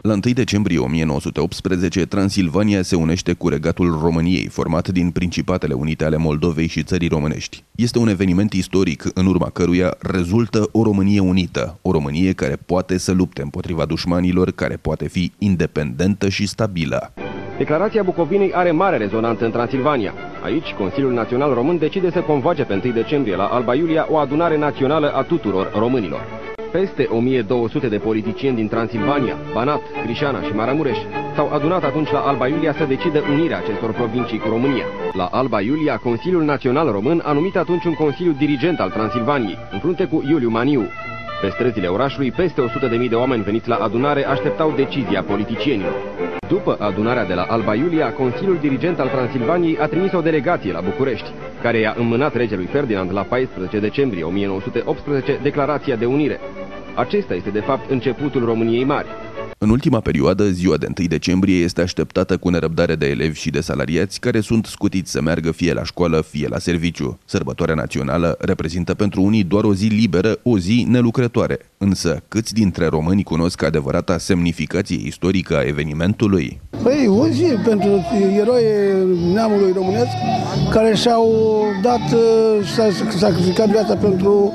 La 1 decembrie 1918, Transilvania se unește cu Regatul României, format din Principatele Unite ale Moldovei și Țării Românești. Este un eveniment istoric, în urma căruia rezultă o Românie unită, o Românie care poate să lupte împotriva dușmanilor, care poate fi independentă și stabilă. Declarația Bucovinei are mare rezonanță în Transilvania. Aici, Consiliul Național Român decide să convoace pe 1 decembrie la Alba Iulia o adunare națională a tuturor românilor. Peste 1200 de politicieni din Transilvania, Banat, Crișana și Maramureș s-au adunat atunci la Alba Iulia să decidă unirea acestor provincii cu România. La Alba Iulia, Consiliul Național Român a numit atunci un consiliu dirigent al Transilvaniei, în frunte cu Iuliu Maniu. Pe străzile orașului, peste 100.000 de oameni veniți la adunare așteptau decizia politicienilor. După adunarea de la Alba Iulia, Consiliul Dirigent al Transilvaniei a trimis o delegație la București, care i-a înmânat regelui Ferdinand la 14 decembrie 1918 declarația de unire. Acesta este, de fapt, începutul României Mari. În ultima perioadă, ziua de 1 decembrie este așteptată cu nerăbdare de elevi și de salariați care sunt scutiți să meargă fie la școală, fie la serviciu. Sărbătoarea națională reprezintă pentru unii doar o zi liberă, o zi nelucrătoare. Însă, câți dintre români cunosc adevărata semnificație istorică a evenimentului? Păi, o zi pentru eroi neamului românesc care și-au dat și sacrificat viața pentru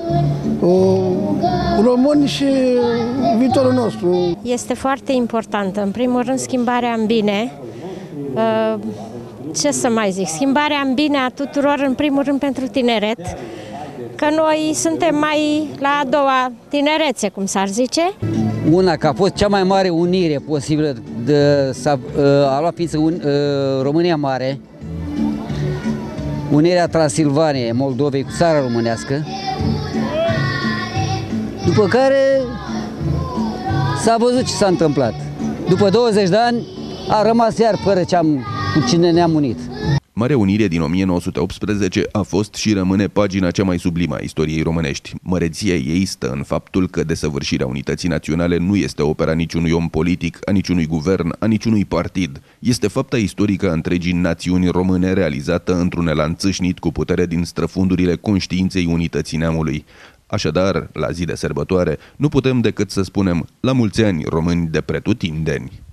români și viitorul nostru. Este foarte importantă. În primul rând, schimbarea în bine. Ce să mai zic? Schimbarea în bine a tuturor, în primul rând pentru tineret, că noi suntem mai la a doua tinerețe, cum s-ar zice. Una, că a fost cea mai mare unire posibilă a luat ființă România Mare, unirea Transilvaniei, Moldovei cu țara românească, după care s-a văzut ce s-a întâmplat. După 20 de ani a rămas iar fără cu cine ne-am unit. Marea Unire din 1918 a fost și rămâne pagina cea mai sublimă a istoriei românești. Măreția ei stă în faptul că desăvârșirea unității naționale nu este opera niciunui om politic, a niciunui guvern, a niciunui partid. Este fapta istorică a întregii națiuni române realizată într-un elan țâșnit cu putere din străfundurile conștiinței unității neamului. Așadar, la zi de sărbătoare, nu putem decât să spunem la mulți ani români de pretutindeni.